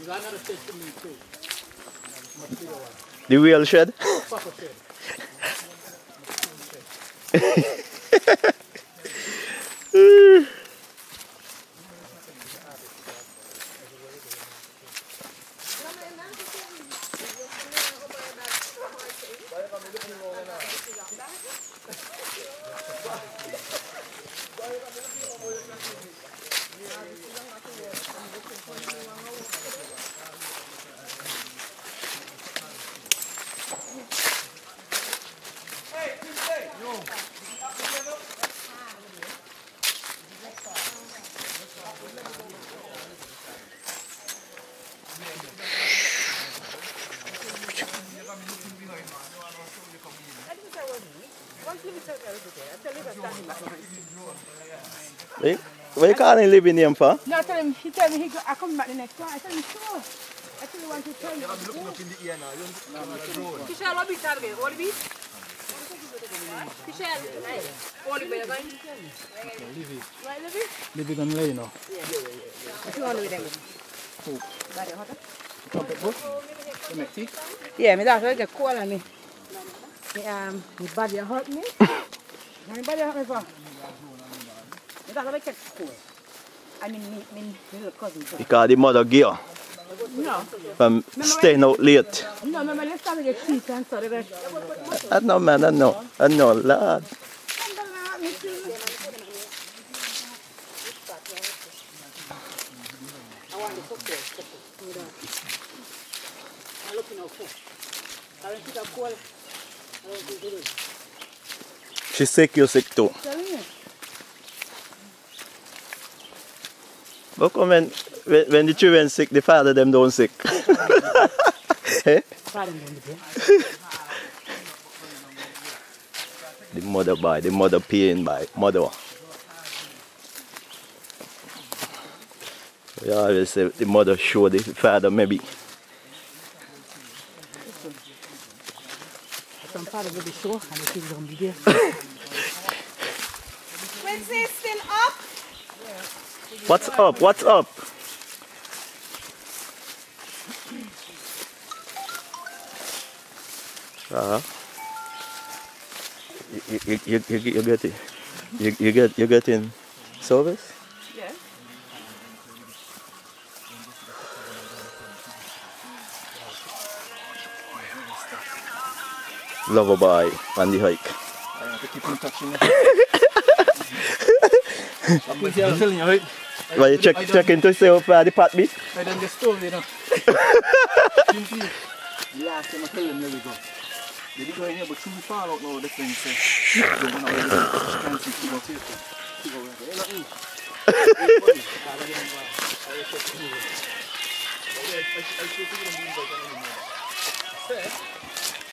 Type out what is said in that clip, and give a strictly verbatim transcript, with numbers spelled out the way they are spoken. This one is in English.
The whale shed? Wait, where you can't live in him for? No, I tell him, he tell me he go, I come back the next one. I tell him, sure. I tell you want to tell you. I'm looking up in the ear now. Fischel, what be target? What be? Fischel, what be going? Livy. Why Livy? Livy gonna lay now. Yeah, yeah, yeah. What you want to do with them? Who? Body hot? Trumpet book? You make tea? Yeah, my daughter get cold on me. Me, um, my body hurt me. My body hurt me for. My daughter get cold. I mean, me, me, my little cousin. Because the mother gear. No. From staying out late. No, remember, let's start to get cheese and so they I know, man, I know. I know, lad. She's sick, you're sick too. How come when, when, when the children sick, the father them don't sick? Eh? The mother by, the mother pain by, mother. We always say the mother show the father maybe. Some father will be sure and the kids don't be there. Wednesday still up? What's up? What's up? Uh-huh. You, you, you, you, you get it. You, you get you get in service? Yeah. Lover boy on the hike. I have to keep on touching it. I'm telling you, right? Well, you check, checking to see how far the pot be? I done the stove, you know. Last time I tell them, there we go. They did go in here, but too far out now, the friends say. Don't want to really can't see two out here. Two out here. Not me. Hey, buddy.